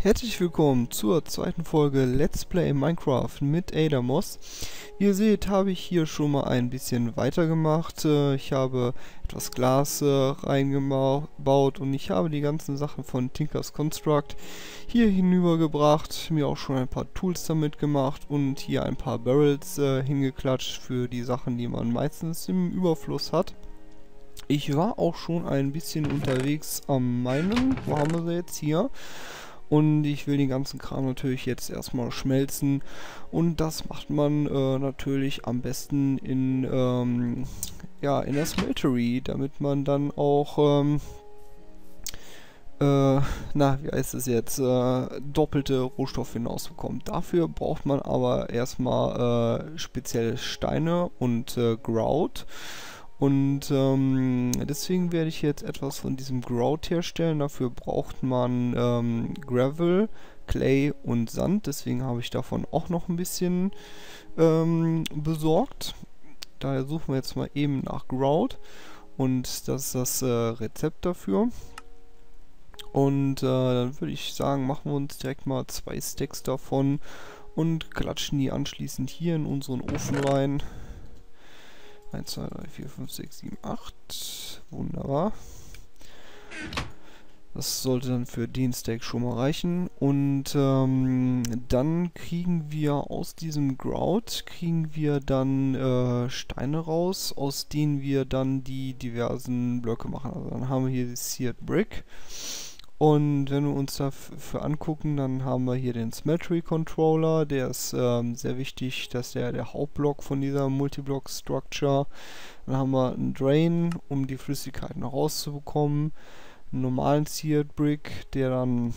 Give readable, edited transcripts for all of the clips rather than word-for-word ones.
Herzlich willkommen zur zweiten Folge Let's Play Minecraft mit Adamos. Wie ihr seht, habe ich hier schon mal ein bisschen weitergemacht. Ich habe etwas Glas reingebaut und ich habe die ganzen Sachen von Tinker's Construct hier hinübergebracht. Mir auch schon ein paar Tools damit gemacht und hier ein paar Barrels hingeklatscht für die Sachen, die man meistens im Überfluss hat. Ich war auch schon ein bisschen unterwegs am Minen. Wo haben wir sie jetzt? Hier. Und ich will den ganzen Kram natürlich jetzt erstmal schmelzen. Und das macht man natürlich am besten in der Smeltery, damit man dann auch, wie heißt es jetzt, doppelte Rohstoffe hinausbekommt. Dafür braucht man aber erstmal spezielle Steine und Grout. Und deswegen werde ich jetzt etwas von diesem Grout herstellen. Dafür braucht man Gravel, Clay und Sand. Deswegen habe ich davon auch noch ein bisschen besorgt. Daher suchen wir jetzt mal eben nach Grout. Und das ist das Rezept dafür. Und dann würde ich sagen, machen wir uns direkt mal 2 Stacks davon und klatschen die anschließend hier in unseren Ofen rein. 1, 2, 3, 4, 5, 6, 7, 8. Wunderbar. Das sollte dann für den Stack schon mal reichen. Und dann kriegen wir aus diesem Grout, dann Steine raus, aus denen wir dann die diversen Blöcke machen. Also dann haben wir hier die Seared Brick. Und wenn wir uns dafür angucken, dann haben wir hier den Smeltery Controller. Der ist sehr wichtig, dass der Hauptblock von dieser Multiblock Structure. Dann haben wir einen Drain, um die Flüssigkeit noch rauszubekommen. Einen normalen Seared Brick, der dann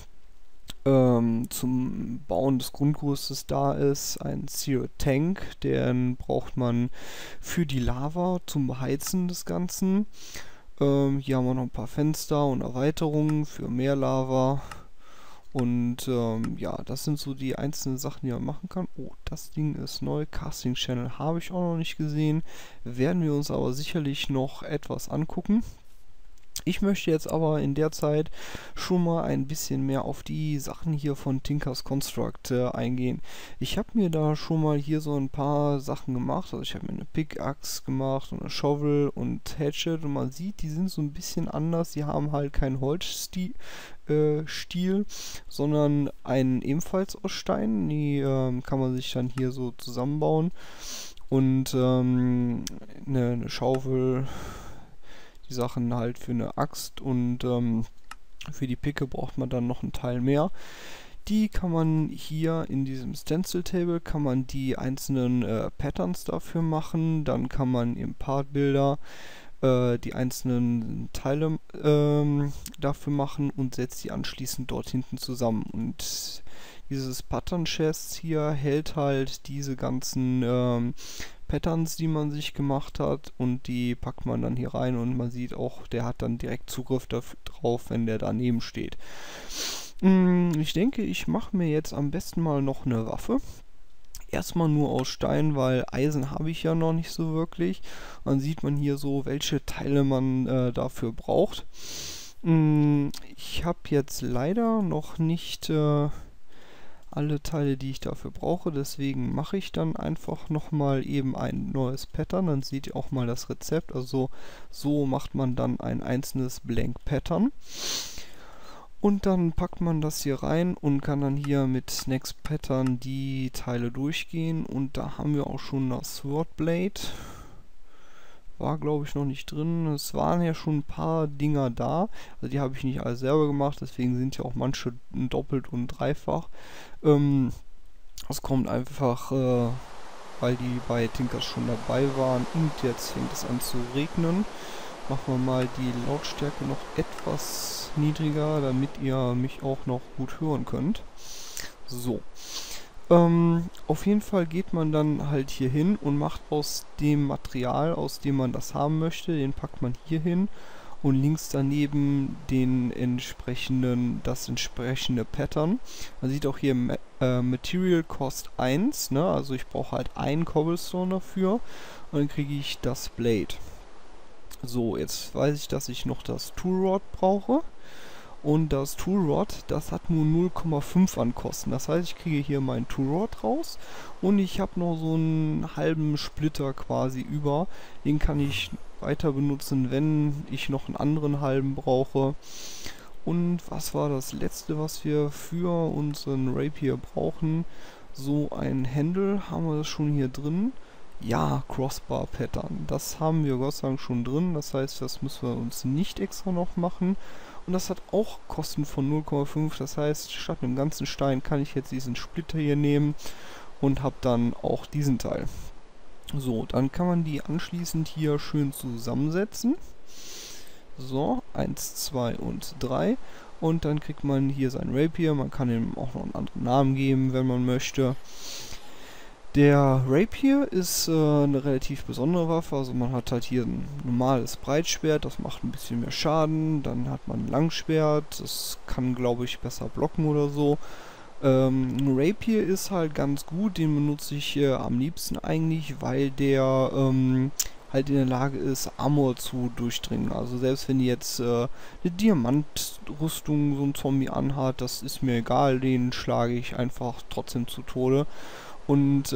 zum Bauen des Grundgerüstes da ist. Ein Seared Tank, den braucht man für die Lava zum Beheizen des Ganzen. Hier haben wir noch ein paar Fenster und Erweiterungen für mehr Lava. Und ja, das sind so die einzelnen Sachen, die man machen kann. Oh, das Ding ist neu. Casting Channel habe ich auch noch nicht gesehen. Werden wir uns aber sicherlich noch etwas angucken. Ich möchte jetzt aber in der Zeit schon mal ein bisschen mehr auf die Sachen hier von Tinker's Construct eingehen. Ich habe mir da schon mal hier so ein paar Sachen gemacht. Also ich habe mir eine Pickaxe gemacht und eine Shovel und Hatchet. Und man sieht, die sind so ein bisschen anders. Die haben halt keinen Holzstiel, sondern einen ebenfalls aus Stein. Die kann man sich dann hier so zusammenbauen. Und eine Schaufel, die Sachen halt für eine Axt und für die Picke braucht man dann noch einen Teil mehr. Die kann man hier in diesem Stencil Table, kann man die einzelnen Patterns dafür machen. Dann kann man im Part Builder die einzelnen Teile dafür machen und setzt die anschließend dort hinten zusammen. Und dieses Pattern Chest hier hält halt diese ganzen Patterns, die man sich gemacht hat, und die packt man dann hier rein und man sieht auch, der hat dann direkt Zugriff drauf, wenn der daneben steht. Ich denke, ich mache mir jetzt am besten mal noch eine Waffe. Erstmal nur aus Stein, weil Eisen habe ich ja noch nicht so wirklich. Dann sieht man hier so, welche Teile man dafür braucht. Ich habe jetzt leider noch nicht alle Teile, die ich dafür brauche, deswegen mache ich dann einfach nochmal eben ein neues Pattern, dann seht ihr auch mal das Rezept. Also so macht man dann ein einzelnes Blank Pattern und dann packt man das hier rein und kann dann hier mit Next Pattern die Teile durchgehen. Und da haben wir auch schon das Sword Blade. War, glaube ich, noch nicht drin. Es waren ja schon ein paar Dinger da. Also die habe ich nicht alle selber gemacht, deswegen sind ja auch manche doppelt und dreifach. Das kommt einfach, weil die bei Tinkers schon dabei waren. Und jetzt fängt es an zu regnen. Machen wir mal die Lautstärke noch etwas niedriger, damit ihr mich auch noch gut hören könnt. So. Auf jeden Fall geht man dann halt hier hin und macht aus dem Material, aus dem man das haben möchte, den packt man hier hin und links daneben das entsprechende Pattern. Man sieht auch hier Material Cost 1, ne? Also ich brauche halt einen Cobblestone dafür und dann kriege ich das Blade. So, jetzt weiß ich, dass ich noch das Tool Rod brauche. Und das Tool Rod, das hat nur 0,5 an Kosten. Das heißt, ich kriege hier meinen Tool Rod raus und ich habe noch so einen halben Splitter quasi über. Den kann ich weiter benutzen, wenn ich noch einen anderen halben brauche. Und was war das letzte, was wir für unseren Rapier brauchen? So ein Händel, haben wir das schon hier drin? Ja, Crossbar Pattern. Das haben wir Gott sei Dank schon drin. Das heißt, das müssen wir uns nicht extra noch machen. Und das hat auch Kosten von 0,5. Das heißt, statt einem ganzen Stein kann ich jetzt diesen Splitter hier nehmen und habe dann auch diesen Teil. So, dann kann man die anschließend hier schön zusammensetzen. So, 1, 2 und 3. Und dann kriegt man hier sein Rapier. Man kann ihm auch noch einen anderen Namen geben, wenn man möchte. Der Rapier ist eine relativ besondere Waffe. Also man hat halt hier ein normales Breitschwert. Das macht ein bisschen mehr Schaden. Dann hat man ein Langschwert. Das kann, glaube ich, besser blocken oder so. Ein Rapier ist halt ganz gut. Den benutze ich am liebsten eigentlich, weil der halt in der Lage ist, Armor zu durchdringen. Also selbst wenn die jetzt eine Diamantrüstung so ein Zombie anhat, das ist mir egal, den schlage ich einfach trotzdem zu Tode. Und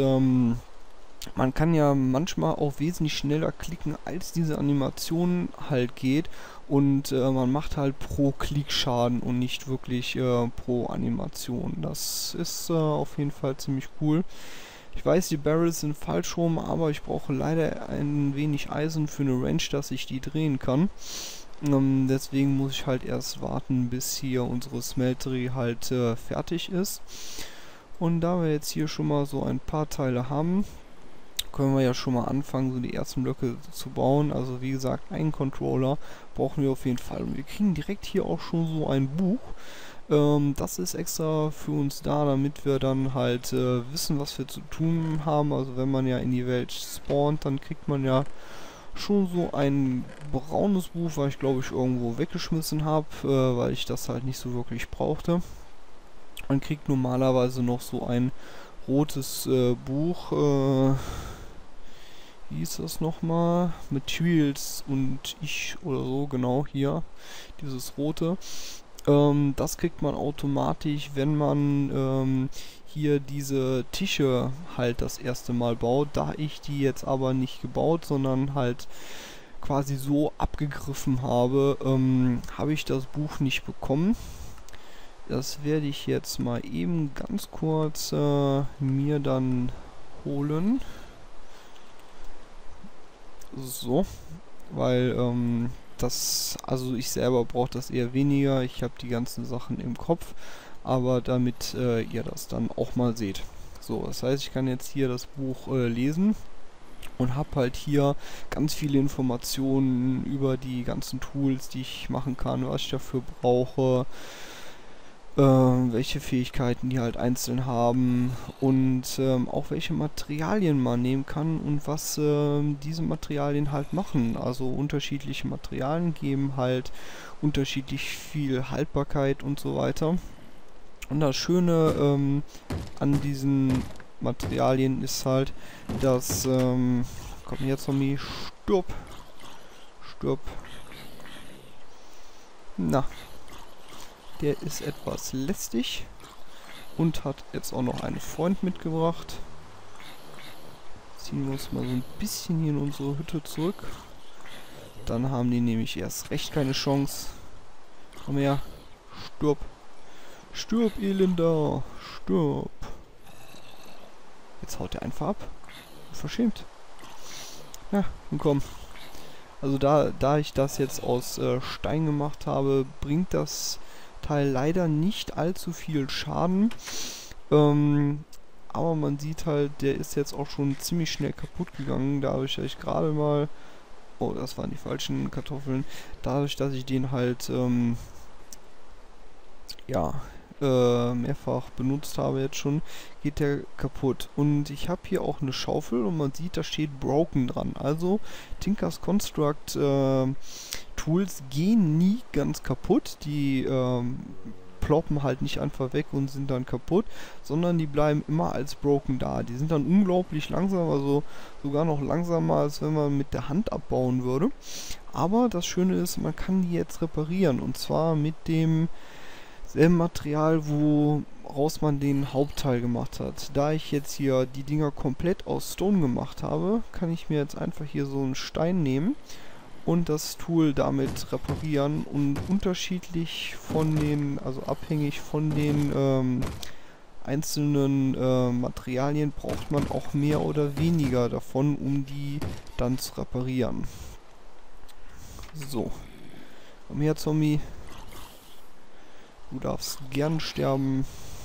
man kann ja manchmal auch wesentlich schneller klicken, als diese Animation halt geht. Und man macht halt pro Klick Schaden und nicht wirklich pro Animation. Das ist auf jeden Fall ziemlich cool. Ich weiß, die Barrels sind falsch rum, aber ich brauche leider ein wenig Eisen für eine Wrench, dass ich die drehen kann. Deswegen muss ich halt erst warten, bis hier unsere Smeltery halt fertig ist. Und da wir jetzt hier schon mal so ein paar Teile haben, können wir ja schon mal anfangen, so die ersten Blöcke zu bauen. Also wie gesagt, einen Controller brauchen wir auf jeden Fall. Und wir kriegen direkt hier auch schon so ein Buch. Das ist extra für uns da, damit wir dann halt wissen, was wir zu tun haben. Also wenn man ja in die Welt spawnt, dann kriegt man ja schon so ein braunes Buch, was ich glaube ich irgendwo weggeschmissen habe, weil ich das halt nicht so wirklich brauchte. Man kriegt normalerweise noch so ein rotes Buch, wie hieß das nochmal? Materials und ich oder so, genau hier, dieses rote. Das kriegt man automatisch, wenn man hier diese Tische halt das erste Mal baut. Da ich die jetzt aber nicht gebaut, sondern halt quasi so abgegriffen habe, habe ich das Buch nicht bekommen. Das werde ich jetzt mal eben ganz kurz mir dann holen. So, weil also ich selber brauche das eher weniger. Ich habe die ganzen Sachen im Kopf, aber damit ihr das dann auch mal seht. So, das heißt, ich kann jetzt hier das Buch lesen und habe halt hier ganz viele Informationen über die ganzen Tools, die ich machen kann, was ich dafür brauche, welche Fähigkeiten die halt einzeln haben und auch welche Materialien man nehmen kann und was diese Materialien halt machen. Also unterschiedliche Materialien geben halt unterschiedlich viel Haltbarkeit und so weiter. Und das Schöne an diesen Materialien ist halt, dass komm her Zombie, stirb, stirb. Na, der ist etwas lästig und hat jetzt auch noch einen Freund mitgebracht. Ziehen wir uns mal so ein bisschen hier in unsere Hütte zurück. Dann haben die nämlich erst recht keine Chance. Komm her, stirb. Stirb, Elender, stirb. Jetzt haut er einfach ab. Verschämt. Ja, nun komm. Also da ich das jetzt aus Stein gemacht habe, bringt das Teil leider nicht allzu viel Schaden. Aber man sieht halt, der ist jetzt auch schon ziemlich schnell kaputt gegangen, dadurch, dass ich gerade mal... Oh, das waren die falschen Kartoffeln. Dadurch, dass ich den halt, mehrfach benutzt habe jetzt schon, geht der kaputt. Und ich habe hier auch eine Schaufel und man sieht, da steht Broken dran. Also Tinker's Construct Tools gehen nie ganz kaputt. Die ploppen halt nicht einfach weg und sind dann kaputt, sondern die bleiben immer als broken da. Die sind dann unglaublich langsam, also sogar noch langsamer, als wenn man mit der Hand abbauen würde. Aber das Schöne ist, man kann die jetzt reparieren, und zwar mit dem selben Material, woraus man den Hauptteil gemacht hat. Da ich jetzt hier die Dinger komplett aus Stone gemacht habe, kann ich mir jetzt einfach hier so einen Stein nehmen und das Tool damit reparieren, und unterschiedlich von den, also abhängig von den einzelnen Materialien braucht man auch mehr oder weniger davon, um die dann zu reparieren. So, komm her, Zombie. Du darfst gern sterben.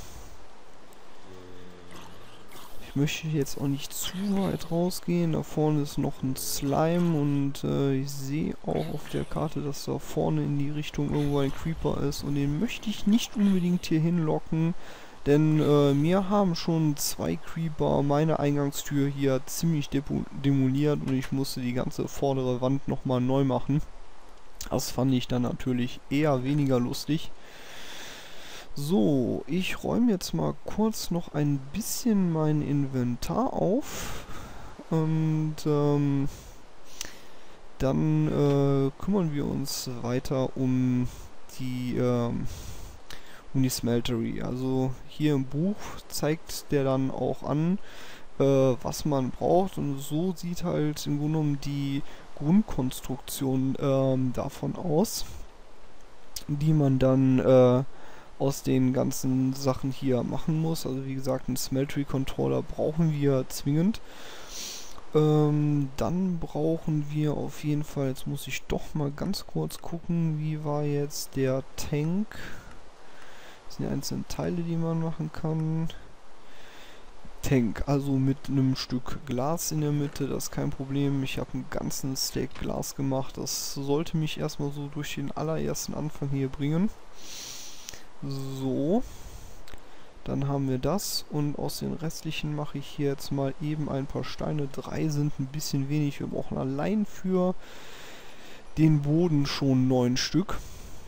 Ich möchte jetzt auch nicht zu weit rausgehen. Da vorne ist noch ein Slime, und ich sehe auch auf der Karte, dass da vorne in die Richtung irgendwo ein Creeper ist, und den möchte ich nicht unbedingt hier hinlocken, denn mir haben schon 2 Creeper meine Eingangstür hier ziemlich demoliert, und ich musste die ganze vordere Wand nochmal neu machen. Das fand ich dann natürlich eher weniger lustig. So, ich räume jetzt mal kurz noch ein bisschen mein Inventar auf, und dann kümmern wir uns weiter um die Smeltery. Also hier im Buch zeigt der dann auch an, was man braucht, und so sieht halt im Grunde genommen die Grundkonstruktion davon aus, die man dann aus den ganzen Sachen hier machen muss. Also wie gesagt, einen Smeltery Controller brauchen wir zwingend. Dann brauchen wir auf jeden Fall, jetzt muss ich doch mal ganz kurz gucken, wie war jetzt der Tank. Das sind die einzelnen Teile, die man machen kann. Tank, also mit einem Stück Glas in der Mitte, das ist kein Problem. Ich habe einen ganzen Stack Glas gemacht. Das sollte mich erstmal so durch den allerersten Anfang hier bringen. So, dann haben wir das, und aus den restlichen mache ich hier jetzt mal eben ein paar Steine. 3 sind ein bisschen wenig, wir brauchen allein für den Boden schon 9 Stück.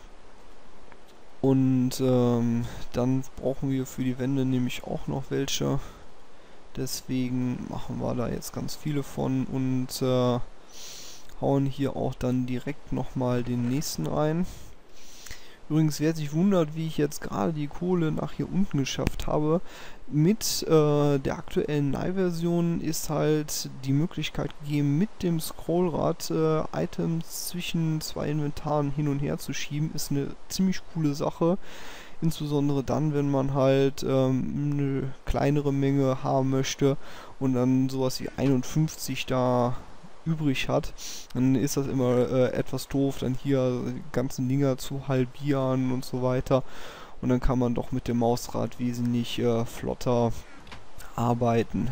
Und dann brauchen wir für die Wände nämlich auch noch welche. Deswegen machen wir da jetzt ganz viele von, und hauen hier auch dann direkt nochmal den nächsten rein. Übrigens, wer sich wundert, wie ich jetzt gerade die Kohle nach hier unten geschafft habe, mit der aktuellen Nye-Version ist halt die Möglichkeit gegeben, mit dem Scrollrad Items zwischen 2 Inventaren hin und her zu schieben. Ist eine ziemlich coole Sache, insbesondere dann, wenn man halt eine kleinere Menge haben möchte und dann sowas wie 51 da übrig hat, dann ist das immer etwas doof, dann hier die ganzen Dinger zu halbieren und so weiter, und dann kann man doch mit dem Mausrad wesentlich flotter arbeiten.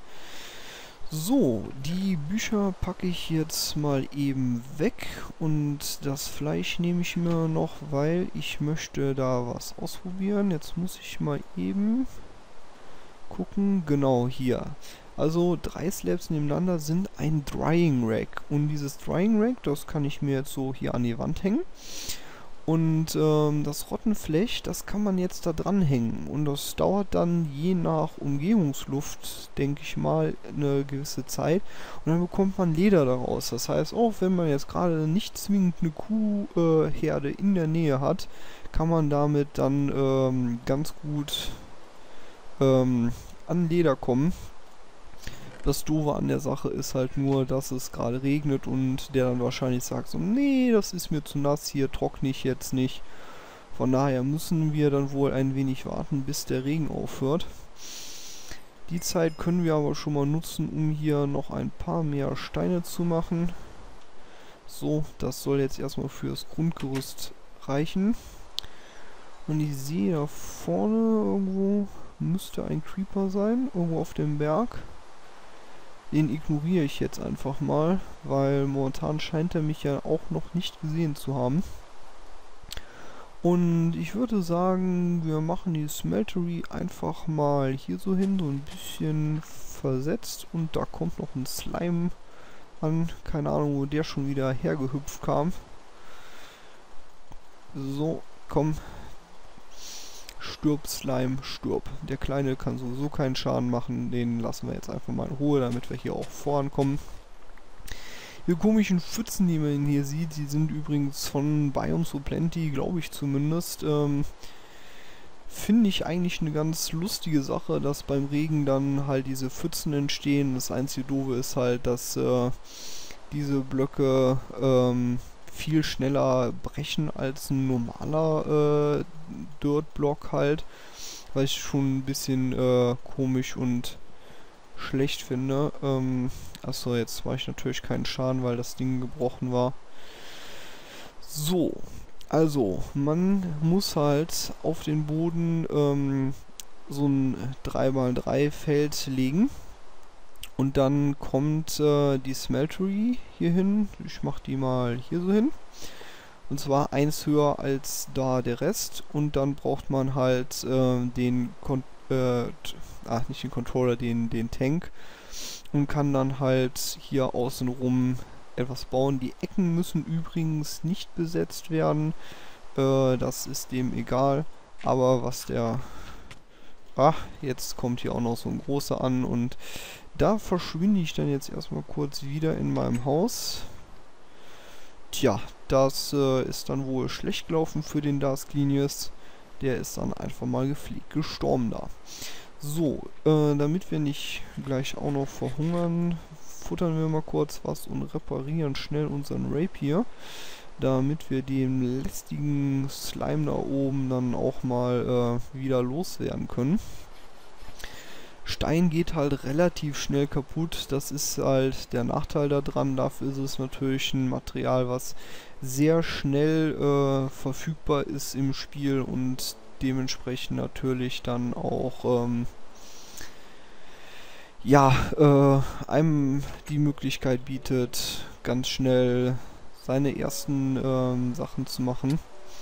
So, die Bücher packe ich jetzt mal eben weg, und das Fleisch nehme ich mir noch, weil ich möchte da was ausprobieren. Jetzt muss ich mal eben gucken, genau hier. Also 3 Slabs nebeneinander sind ein Drying Rack, und dieses Drying Rack, das kann ich mir jetzt so hier an die Wand hängen, und das Rottenflech, das kann man jetzt da dran hängen, und das dauert dann je nach Umgebungsluft, denke ich mal, eine gewisse Zeit, und dann bekommt man Leder daraus. Das heißt, auch wenn man jetzt gerade nicht zwingend eine Kuhherde in der Nähe hat, kann man damit dann ganz gut an Leder kommen. Das Doofe an der Sache ist halt nur, dass es gerade regnet, und der dann wahrscheinlich sagt so, nee, das ist mir zu nass, hier trockne ich jetzt nicht. Von daher müssen wir dann wohl ein wenig warten, bis der Regen aufhört. Die Zeit können wir aber schon mal nutzen, um hier noch ein paar mehr Steine zu machen. So, das soll jetzt erstmal fürs Grundgerüst reichen. Und ich sehe da vorne irgendwo, müsste ein Creeper sein, irgendwo auf dem Berg. Den ignoriere ich jetzt einfach mal, weil momentan scheint er mich ja auch noch nicht gesehen zu haben. Und ich würde sagen, wir machen die Smeltery einfach mal hier so hin, so ein bisschen versetzt, und da kommt noch ein Slime an. Keine Ahnung, wo der schon wieder hergehüpft kam. So, komm. Stirb, Slime, stirb. Der Kleine kann sowieso keinen Schaden machen. Den lassen wir jetzt einfach mal in Ruhe, damit wir hier auch vorankommen. Die komischen Pfützen, die man hier sieht, die sind übrigens von Biomes O' Plenty, glaube ich zumindest. Finde ich eigentlich eine ganz lustige Sache, dass beim Regen dann halt diese Pfützen entstehen. Das einzige Doofe ist halt, dass diese Blöcke viel schneller brechen als ein normaler Dirt-Block halt. Was ich schon ein bisschen komisch und schlecht finde. Achso, jetzt mache ich natürlich keinen Schaden, weil das Ding gebrochen war. So, also, man muss halt auf den Boden so ein 3x3 Feld legen. Und dann kommt die Smeltery hier hin. Ich mache die mal hier so hin. Und zwar eins höher als da der Rest. Und dann braucht man halt nicht den Controller, den Tank. Und kann dann halt hier außenrum etwas bauen. Die Ecken müssen übrigens nicht besetzt werden. Das ist dem egal. Aber was der... jetzt kommt hier auch noch so ein großer an. Und da verschwinde ich dann jetzt erstmal kurz wieder in meinem Haus. Tja, das ist dann wohl schlecht gelaufen für den Dasklinius. Der ist dann einfach mal gestorben da. So, damit wir nicht gleich auch noch verhungern, futtern wir mal kurz was und reparieren schnell unseren Rapier, damit wir den lästigen Slime da oben dann auch mal wieder loswerden können. Stein geht halt relativ schnell kaputt, das ist halt der Nachteil daran. Dafür ist es natürlich ein Material, was sehr schnell verfügbar ist im Spiel und dementsprechend natürlich dann auch einem die Möglichkeit bietet, ganz schnell seine ersten Sachen zu machen.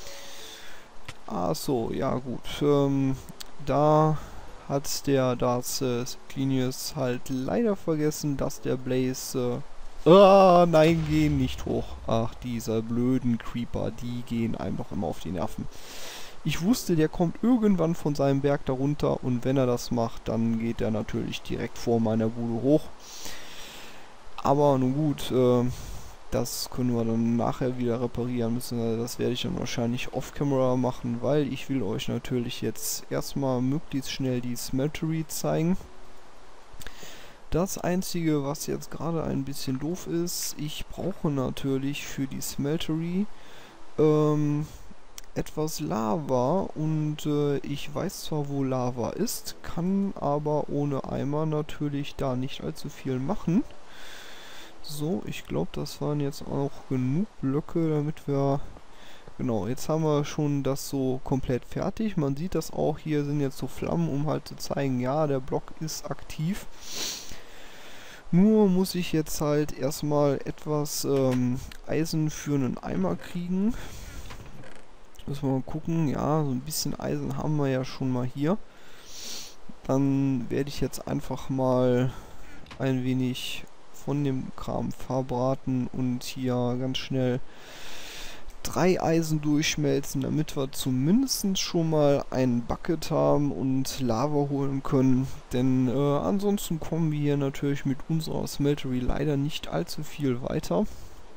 Achso, ja gut. Da hat der Dasklinius halt leider vergessen, dass der Blaze... nein, gehen nicht hoch. Ach, diese blöden Creeper, die gehen einem doch immer auf die Nerven. Ich wusste, der kommt irgendwann von seinem Berg darunter und wenn er das macht, dann geht er natürlich direkt vor meiner Bude hoch. Aber nun gut, das können wir dann nachher wieder reparieren müssen. Das werde ich dann wahrscheinlich off-camera machen, weil ich will euch natürlich jetzt erstmal möglichst schnell die Smeltery zeigen. Das einzige, was jetzt gerade ein bisschen doof ist, ich brauche natürlich für die Smeltery etwas Lava und ich weiß zwar, wo Lava ist, kann aber ohne Eimer natürlich da nicht allzu viel machen. So, ich glaube, das waren jetzt auch genug Blöcke, damit wir... Genau, jetzt haben wir schon das so komplett fertig. Man sieht das auch, hier sind jetzt so Flammen, um halt zu zeigen, ja, der Block ist aktiv. Nur muss ich jetzt halt erstmal etwas Eisen für einen Eimer kriegen. Müssen wir mal gucken, ja, so ein bisschen Eisen haben wir ja schon mal hier. Dann werde ich jetzt einfach mal ein wenig von dem Kram verbraten und hier ganz schnell 3 Eisen durchschmelzen, damit wir zumindest schon mal ein Bucket haben und Lava holen können. Denn ansonsten kommen wir hier natürlich mit unserer Smeltery leider nicht allzu viel weiter.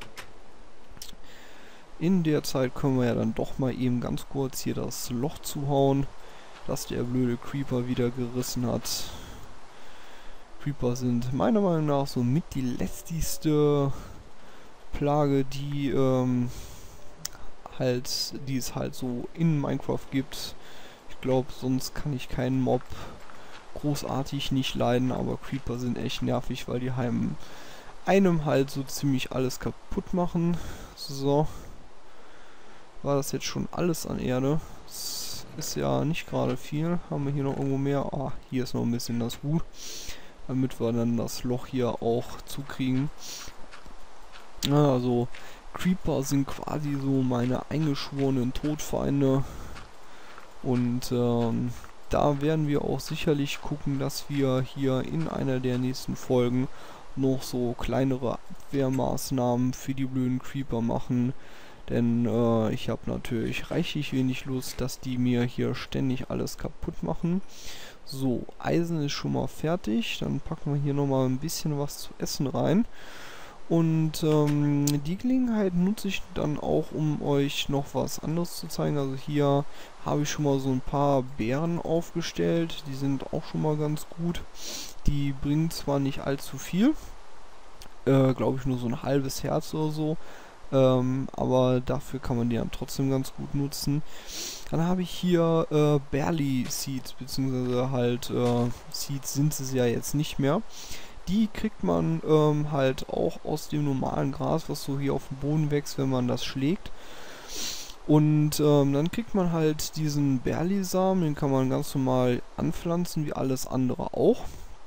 In der Zeit können wir ja dann doch mal eben ganz kurz hier das Loch zuhauen, das der blöde Creeper wieder gerissen hat. Creeper sind meiner Meinung nach so mit die lästigste Plage, die es halt so in Minecraft gibt. Ich glaube, sonst kann ich keinen Mob großartig nicht leiden, aber Creeper sind echt nervig, weil die einem halt so ziemlich alles kaputt machen. So. War das jetzt schon alles an Erde? Das ist ja nicht gerade viel. Haben wir hier noch irgendwo mehr? Ah, hier ist noch ein bisschen das Gut. Damit wir dann das Loch hier auch zukriegen. Also, Creeper sind quasi so meine eingeschworenen Todfeinde. Und da werden wir auch sicherlich gucken, dass wir hier in einer der nächsten Folgen noch so kleinere Abwehrmaßnahmen für die blöden Creeper machen. Denn ich habe natürlich reichlich wenig Lust, dass die mir hier ständig alles kaputt machen. So, Eisen ist schon mal fertig. Dann packen wir hier nochmal ein bisschen was zu essen rein. Und die Gelegenheit nutze ich dann auch, um euch noch was anderes zu zeigen. Also hier habe ich schon mal so ein paar Beeren aufgestellt. Die sind auch schon mal ganz gut. Die bringen zwar nicht allzu viel, glaube ich nur so ein halbes Herz oder so. Aber dafür kann man die dann trotzdem ganz gut nutzen. Dann habe ich hier Barley Seeds, beziehungsweise halt Seeds sind es ja jetzt nicht mehr. Die kriegt man halt auch aus dem normalen Gras, was so hier auf dem Boden wächst, wenn man das schlägt. Und dann kriegt man halt diesen Barley-Samen, den kann man ganz normal anpflanzen, wie alles andere auch.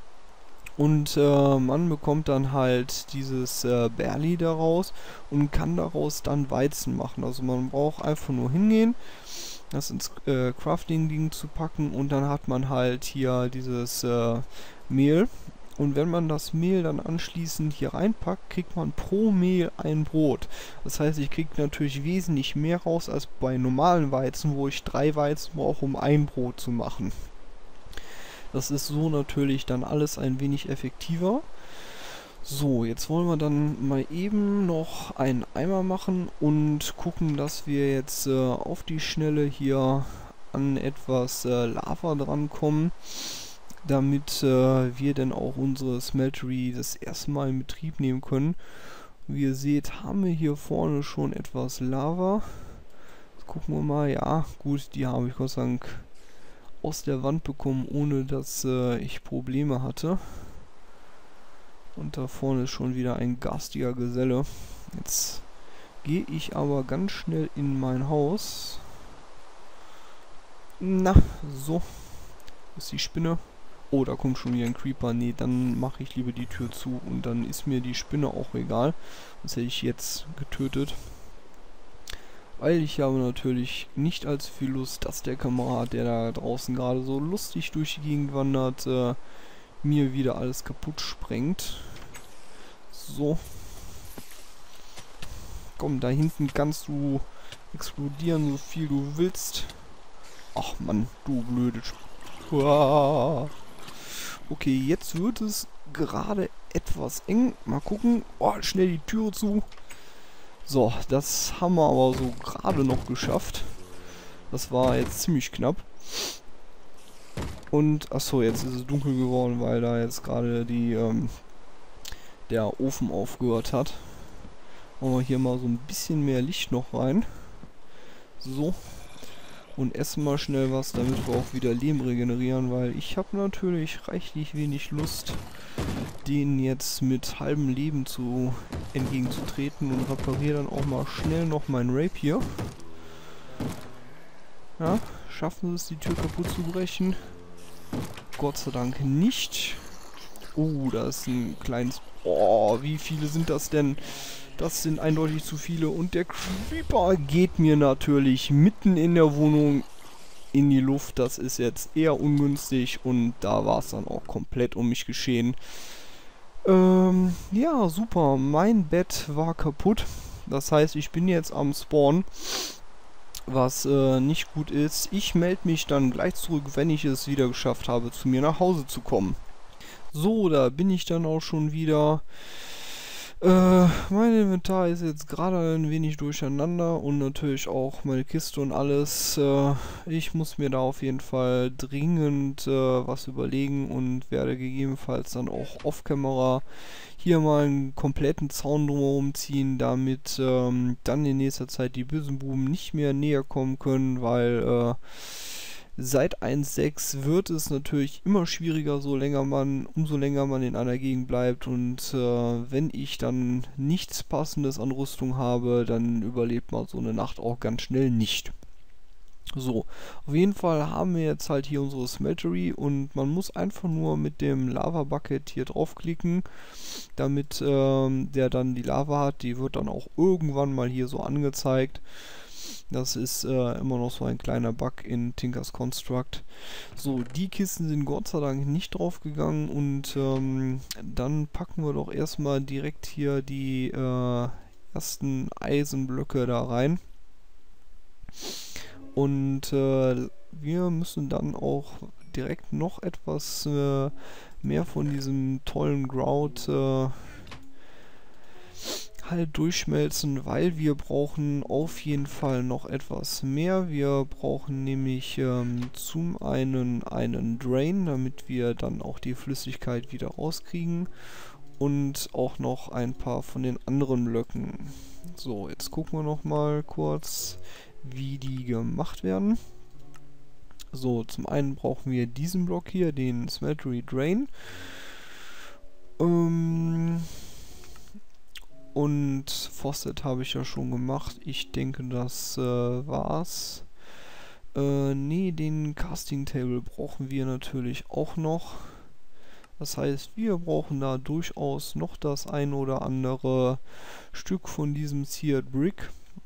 Und man bekommt dann halt dieses Barley daraus und kann daraus dann Weizen machen. Also man braucht einfach nur hingehen, das ins Crafting-Ding zu packen und dann hat man halt hier dieses Mehl. Und wenn man das Mehl dann anschließend hier reinpackt, kriegt man pro Mehl ein Brot. Das heißt, ich kriege natürlich wesentlich mehr raus als bei normalen Weizen, wo ich 3 Weizen brauche, um ein Brot zu machen. Das ist so natürlich dann alles ein wenig effektiver. So, jetzt wollen wir dann mal eben noch einen Eimer machen und gucken, dass wir jetzt auf die Schnelle hier an etwas Lava drankommen, damit wir dann auch unsere Smeltery das erste Mal in Betrieb nehmen können. Wie ihr seht, haben wir hier vorne schon etwas Lava. Jetzt gucken wir mal, ja gut, die habe ich Gott sei Dank aus der Wand bekommen, ohne dass ich Probleme hatte. Und da vorne ist schon wieder ein garstiger Geselle. Jetzt gehe ich aber ganz schnell in mein Haus. Na, so. Ist die Spinne. Oh, da kommt schon wieder ein Creeper. Nee, dann mache ich lieber die Tür zu und dann ist mir die Spinne auch egal. Das hätte ich jetzt getötet. Weil ich habe natürlich nicht allzu viel Lust, dass der Kamerad, der da draußen gerade so lustig durch die Gegend wandert, mir wieder alles kaputt sprengt. So. Komm, da hinten kannst du explodieren, so viel du willst. Ach Mann, du blöde Okay, jetzt wird es gerade etwas eng. Mal gucken. Oh, schnell die Tür zu. So, das haben wir aber so gerade noch geschafft. Das war jetzt ziemlich knapp. Und, achso, jetzt ist es dunkel geworden, weil da jetzt gerade der Ofen aufgehört hat. Machen wir hier mal so ein bisschen mehr Licht noch rein. So. Und essen mal schnell was, damit wir auch wieder Leben regenerieren, weil ich habe natürlich reichlich wenig Lust, denen jetzt mit halbem Leben entgegenzutreten und repariere dann auch mal schnell noch mein Rapier. Ja, schaffen sie es, die Tür kaputt zu brechen? Gott sei Dank nicht. Oh, da ist ein kleines... Oh, wie viele sind das denn? Das sind eindeutig zu viele. Und der Creeper geht mir natürlich mitten in der Wohnung in die Luft. Das ist jetzt eher ungünstig. Und da war es dann auch komplett um mich geschehen. Ja, super. Mein Bett war kaputt. Das heißt, ich bin jetzt am Spawn. Was nicht gut ist. Ich melde mich dann gleich zurück, wenn ich es wieder geschafft habe, zu mir nach Hause zu kommen. So, da bin ich dann auch schon wieder. Mein Inventar ist jetzt gerade ein wenig durcheinander und natürlich auch meine Kiste und alles. Ich muss mir da auf jeden Fall dringend was überlegen und werde gegebenenfalls dann auch off-Camera hier mal einen kompletten Zaun drumherum ziehen, damit dann in nächster Zeit die bösen Buben nicht mehr näher kommen können, weil seit 1.6 wird es natürlich immer schwieriger, umso länger man in einer Gegend bleibt, und wenn ich dann nichts Passendes an Rüstung habe, dann überlebt man so eine Nacht auch ganz schnell nicht. So, auf jeden Fall haben wir jetzt halt hier unsere Smeltery und man muss einfach nur mit dem Lava Bucket hier draufklicken, damit der dann die Lava hat. Die wird dann auch irgendwann mal hier so angezeigt. Das ist immer noch so ein kleiner Bug in Tinker's Construct. So, die Kisten sind Gott sei Dank nicht draufgegangen und dann packen wir doch erstmal direkt hier die ersten Eisenblöcke da rein. Und wir müssen dann auch direkt noch etwas mehr von diesem tollen Grout halt durchschmelzen, weil wir brauchen auf jeden Fall noch etwas mehr. Wir brauchen nämlich zum einen Drain, damit wir dann auch die Flüssigkeit wieder rauskriegen, und auch noch ein paar von den anderen Blöcken. So, jetzt gucken wir noch mal kurz, wie die gemacht werden. So, zum einen brauchen wir diesen Block hier, den Smeltery Drain. Und Faucet habe ich ja schon gemacht. Ich denke, das war's. Nee, den Casting Table brauchen wir natürlich auch noch. Das heißt, wir brauchen da durchaus noch das ein oder andere Stück von diesem Seared Brick.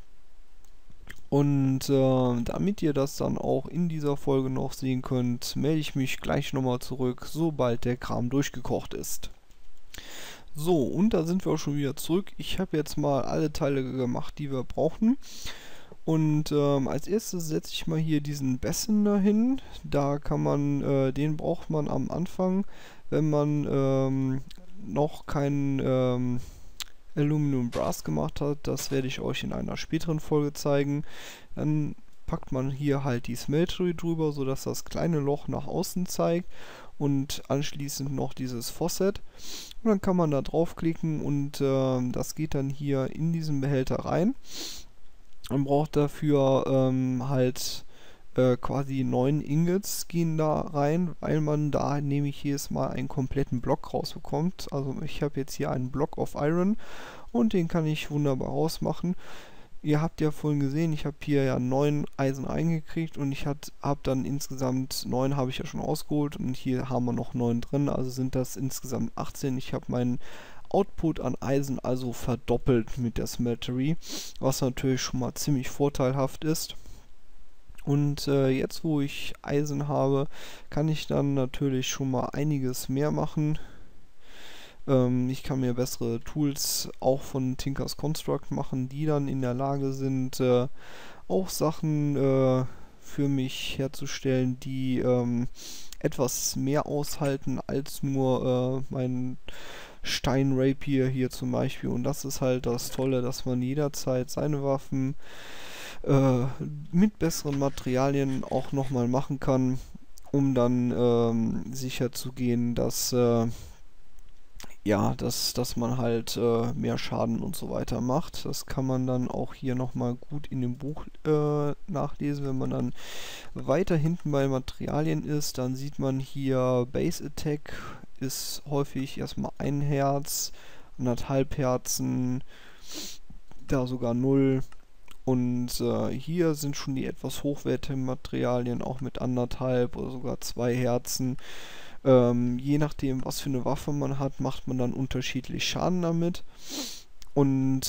Und damit ihr das dann auch in dieser Folge noch sehen könnt, melde ich mich gleich nochmal zurück, sobald der Kram durchgekocht ist. So, und da sind wir auch schon wieder zurück. Ich habe jetzt mal alle Teile gemacht, die wir brauchen. Und als erstes setze ich mal hier diesen Basin dahin. Da kann man, den braucht man am Anfang, wenn man noch keinen Aluminum Brass gemacht hat. Das werde ich euch in einer späteren Folge zeigen. Dann packt man hier halt die Smeltery drüber, sodass das kleine Loch nach außen zeigt, und anschließend noch dieses Faucet. Und dann kann man da draufklicken und das geht dann hier in diesen Behälter rein. Man braucht dafür halt quasi 9 Ingots gehen da rein, weil man da nämlich jedes Mal einen kompletten Block rausbekommt. Also ich habe jetzt hier einen Block of Iron und den kann ich wunderbar rausmachen. Ihr habt ja vorhin gesehen, ich habe hier ja 9 Eisen eingekriegt und ich habe dann insgesamt 9 habe ich ja schon ausgeholt, und hier haben wir noch 9 drin, also sind das insgesamt 18. Ich habe meinen Output an Eisen also verdoppelt mit der Smeltery, was natürlich schon mal ziemlich vorteilhaft ist. Und jetzt, wo ich Eisen habe, kann ich dann natürlich schon mal einiges mehr machen. Ich kann mir bessere Tools auch von Tinker's Construct machen, die dann in der Lage sind, auch Sachen für mich herzustellen, die etwas mehr aushalten als nur mein Stein-Rapier hier zum Beispiel. Und das ist halt das Tolle, dass man jederzeit seine Waffen mit besseren Materialien auch nochmal machen kann, um dann sicher zu gehen, dass ja, dass man halt mehr Schaden und so weiter macht. Das kann man dann auch hier nochmal gut in dem Buch nachlesen. Wenn man dann weiter hinten bei Materialien ist, dann sieht man hier Base Attack ist häufig erstmal 1 Herz, 1,5 Herzen, da sogar 0. Und hier sind schon die etwas hochwertigen Materialien, auch mit 1,5 oder sogar 2 Herzen. Je nachdem, was für eine Waffe man hat, macht man dann unterschiedlich Schaden damit. Und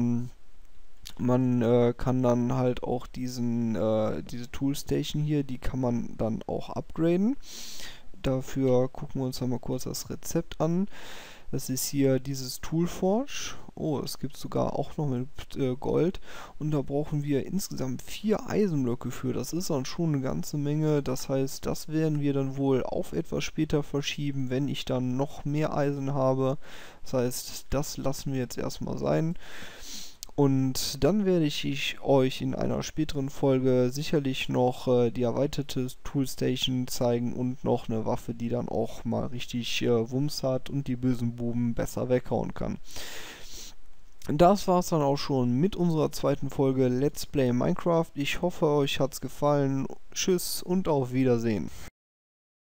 man kann dann halt auch diese Toolstation hier, die kann man dann auch upgraden. Dafür gucken wir uns mal kurz das Rezept an. Das ist hier dieses Toolforge. Oh, es gibt sogar auch noch mit Gold. Und da brauchen wir insgesamt 4 Eisenblöcke für. Das ist dann schon eine ganze Menge. Das heißt, das werden wir dann wohl auf etwas später verschieben, wenn ich dann noch mehr Eisen habe. Das heißt, das lassen wir jetzt erstmal sein. Und dann werde ich euch in einer späteren Folge sicherlich noch die erweiterte Toolstation zeigen und noch eine Waffe, die dann auch mal richtig Wumms hat und die bösen Buben besser weghauen kann. Das war's dann auch schon mit unserer zweiten Folge Let's Play Minecraft. Ich hoffe, euch hat's gefallen. Tschüss und auf Wiedersehen.